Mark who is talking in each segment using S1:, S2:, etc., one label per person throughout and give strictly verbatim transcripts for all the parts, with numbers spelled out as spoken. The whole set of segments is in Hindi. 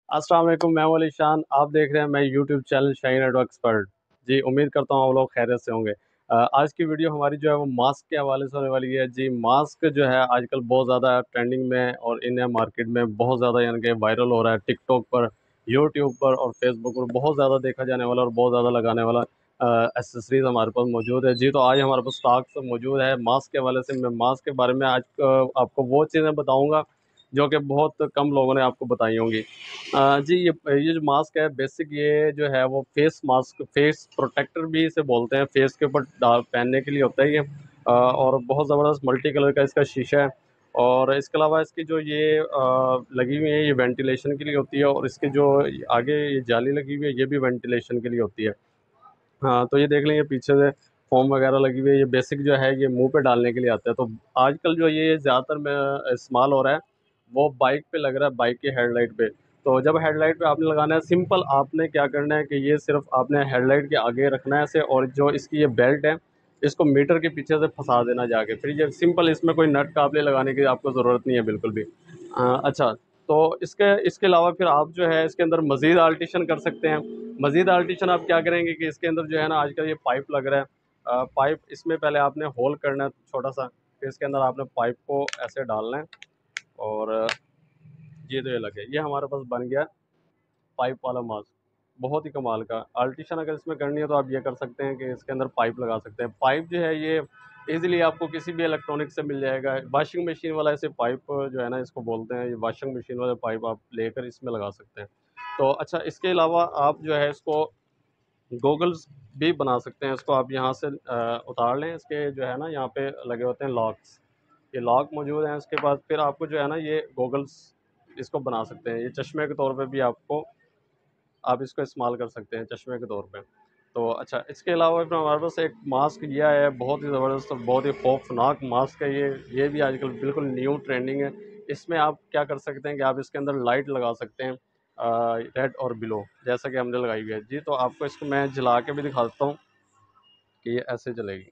S1: अस्सलाम वालेकुम, मैं हूं अली शान। आप देख रहे हैं मैं यूट्यूब चैनल शाहीन एडो एक्सपर्ट। जी, उम्मीद करता हूं आप लोग खैरियत से होंगे। अ, आज की वीडियो हमारी जो है वो मास्क के हवाले से होने वाली है। जी, मास्क जो है आजकल बहुत ज़्यादा ट्रेंडिंग में और इन है मार्केट में बहुत ज़्यादा यानी कि वायरल हो रहा है। टिकटॉक पर, यूट्यूब पर और फेसबुक पर बहुत ज़्यादा देखा जाने वाला और बहुत ज़्यादा लगाने वाला एसेसरीज हमारे पास मौजूद है। जी, तो आज हमारे पास स्टॉक सब मौजूद है मास्क के हवाले से। मैं मास्क के बारे में आज अ, आपको वो चीज़ें बताऊँगा जो कि बहुत कम लोगों ने आपको बताई होंगी। अ, जी, ये ये जो मास्क है बेसिक, ये जो है वो फेस मास्क, फेस प्रोटेक्टर भी इसे बोलते हैं। फेस के ऊपर डाल पहनने के लिए होता है ये। अ, और बहुत ज़बरदस्त मल्टी कलर का इसका शीशा है। और इसके अलावा इसकी जो ये अ, लगी हुई है ये वेंटिलेशन के लिए होती है, और इसके जो आगे ये जाली लगी हुई है ये भी वेंटिलेशन के लिए होती है। हाँ, तो ये देख लें, ये पीछे से फ़ोम वगैरह लगी हुई है। ये बेसिक जो है ये मुँह पे डालने के लिए आता है। तो आजकल जो ये ज़्यादातर में इस्तेमाल हो रहा है वो बाइक पे लग रहा है, बाइक की हेडलाइट पे। तो जब हेडलाइट पे आपने लगाना है, सिंपल आपने क्या करना है कि ये सिर्फ़ आपने हेडलाइट के आगे रखना है ऐसे, और जो इसकी ये बेल्ट है इसको मीटर के पीछे से फँसा देना जाके। फिर ये सिंपल, इसमें कोई नट कापले लगाने की आपको ज़रूरत नहीं है बिल्कुल भी। अ, अच्छा, तो इसके इसके अलावा फिर आप जो है इसके अंदर मज़ीद आल्टेशन कर सकते हैं। मज़ीद आल्टेशन आप क्या करेंगे कि इसके अंदर जो है ना आजकल ये पाइप लग रहा है। अ, पाइप इसमें पहले आपने होल करना है छोटा-सा, फिर इसके अंदर आपने पाइप को ऐसे डालना है, और ये तो ये लगे, ये हमारे पास बन गया पाइप वाला मास्क। बहुत ही कमाल का आल्टेशन अगर इसमें करनी है तो आप ये कर सकते हैं कि इसके अंदर पाइप लगा सकते हैं। पाइप जो है ये ईज़िली आपको किसी भी इलेक्ट्रॉनिक से मिल जाएगा। वॉशिंग मशीन वाला ऐसे पाइप जो है ना इसको बोलते हैं, ये वॉशिंग मशीन वाला पाइप आप लेकर इसमें लगा सकते हैं। तो अच्छा, इसके अलावा आप जो है इसको गॉगल्स भी बना सकते हैं। इसको आप यहाँ से अ, उतार लें, इसके जो है ना यहाँ पे लगे होते हैं लॉक्स, ये लॉक मौजूद हैं इसके पास। फिर आपको जो है ना ये गॉगल्स इसको बना सकते हैं। ये चश्मे के तौर पे भी आपको आप इसको इस्तेमाल कर सकते हैं चश्मे के तौर पे। तो अच्छा, इसके अलावा फिर हमारे पास एक मास्क ये आया है, बहुत ही ज़बरदस्त और बहुत ही खौफनाक मास्क है ये। ये भी आजकल बिल्कुल न्यू ट्रेंडिंग है। इसमें आप क्या कर सकते हैं कि आप इसके अंदर लाइट लगा सकते हैं, रेड और ब्लू, जैसा कि हमने लगाई हुई है। जी, तो आपको इसको मैं जला के भी दिखा देता हूँ कि ये ऐसे चलेगी।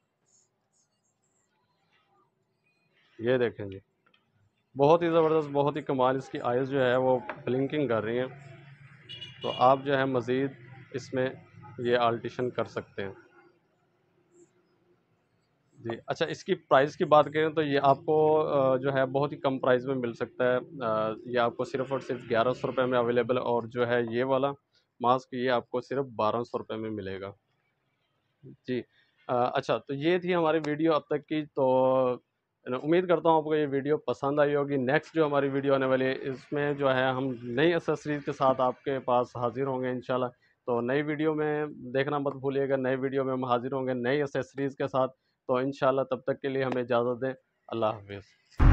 S1: ये देखें जी, बहुत ही ज़बरदस्त, बहुत ही कमाल। इसकी आइज़ जो है वो ब्लिंकिंग कर रही हैं। तो आप जो है मज़ीद इसमें ये आल्टेशन कर सकते हैं। जी, अच्छा, इसकी प्राइस की बात करें तो ये आपको अ, जो है बहुत ही कम प्राइस में मिल सकता है। अ, ये आपको सिर्फ़ और सिर्फ ग्यारह सौ रुपये में अवेलेबल है, और जो है ये वाला मास्क ये आपको सिर्फ बारह सौ रुपये में मिलेगा। जी। अ, अच्छा, तो ये थी हमारी वीडियो अब तक की। तो न उम्मीद करता हूँ आपको ये वीडियो पसंद आई होगी। नेक्स्ट जो हमारी वीडियो आने वाली है इसमें जो है हम नई एक्सेसरीज़ के साथ आपके पास हाज़िर होंगे इंशाल्लाह। तो नई वीडियो में देखना मत भूलिएगा, नई वीडियो में हम हाज़िर होंगे नई एक्सेसरीज़ के साथ। तो इंशाल्लाह तब तक के लिए हमें इजाज़त दें। अल्लाह हाफ़िज़।